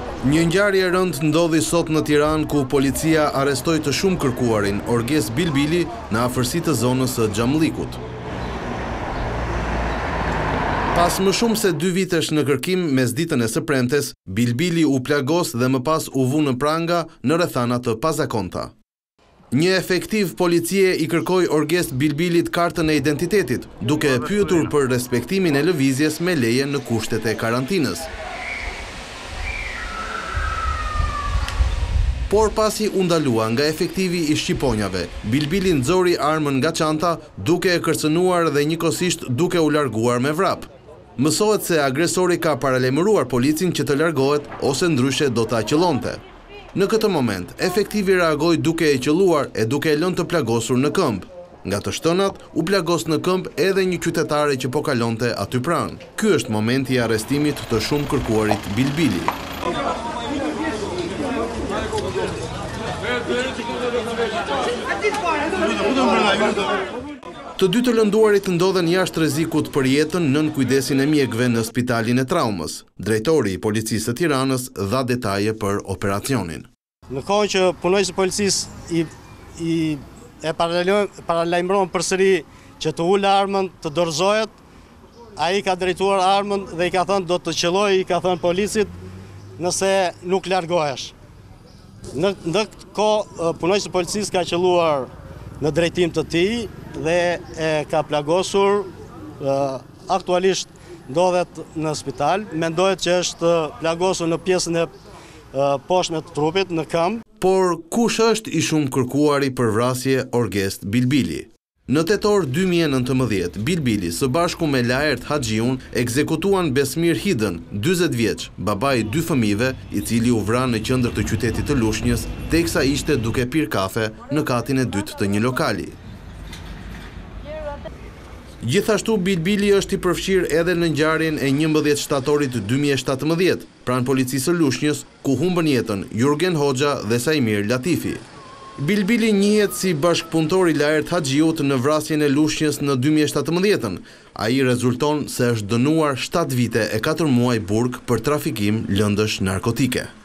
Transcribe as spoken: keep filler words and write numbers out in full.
Një ngjarje e rëndë ndodhi sot në Tiranë ku policia arrestoi të shumë kërkuarin Orges Bilbili në afërsi të zonës së Xhamllikut. Pas më shumë se dy vitesh në kërkim mesditën e së premtes, Bilbili u plagos dhe më pas u vu në pranga në rrethana të pazakonta. Një efektiv policie i kërkoi Orges Bilbilit kartën e identitetit, duke e pyetur për respektimin e lëvizjes me leje në kushtet e karantinës. Por pasi u ndalua nga efektivi i shqiponjave, Bilbili nxori armën nga çanta, duke e kërcënuar dhe njëkohësisht duke u larguar me vrap. Mësohet se agresori ka paralajmëruar policin që të largohet ose ndryshe do ta qëllonte. Në këtë moment, efektivi reagoi duke e qelluar e duke e lënë të plagosur në këmbë. Nga të shtënat, u plagos në këmbë edhe një qytetare që po kalonte aty pranë. Ky është momenti i arrestimit të shumë kërkuarit Bilbili. Të dy të lënduarit ndodhen jashtë rrezikut për jetën nën kujdesin e mjekëve në spitalin e traumës. Drejtori i policisë së Tiranës dha detaje për operacionin. Në kohën që punojësi i policisë i, i e paralajmëron përsëri që të ulë armën, të dorëzohet, ai ka drejtuar armën dhe i ka thënë do të qelloj, i ka thënë policit nëse nuk largohesh. Në këtë kohë punojësi i policisë ka qelluar në drejtim të tij dhe e ka plagosur, aktualisht ndodhet në spital, mendohet që është plagosur në pjesën e poshtme të trupit, në këmbë. Por kush është i shumë kërkuari për vrasje Orges Bilbili? Në tetor dy mijë e nëntëmbëdhjetë, Bilbili së bashku me Laert Haxhiun ekzekutuan Besmir Hidën, dyzet vjeç, babai dy fëmijëve, i cili u vra në qendër të qytetit të Lushnjës, teksa ishte duke pirë kafe në katin e dytë të një lokali. Gjithashtu Bilbili është i përfshirë edhe në ngjarjen e njëmbëdhjetë shtatorit dy mijë e shtatëmbëdhjetë, pranë policisë së Lushnjës, ku humbën jetën Jurgen Hoxha dhe Sajmir Latifi. Bilbili njihet si bashkëpunëtor i Laert Haxhiut në vrasjen e Lushnjës në dy mijë e shtatëmbëdhjetën. Ai rezulton se është dënuar shtatë vite e katër muaj burg për trafikim lëndësh narkotike.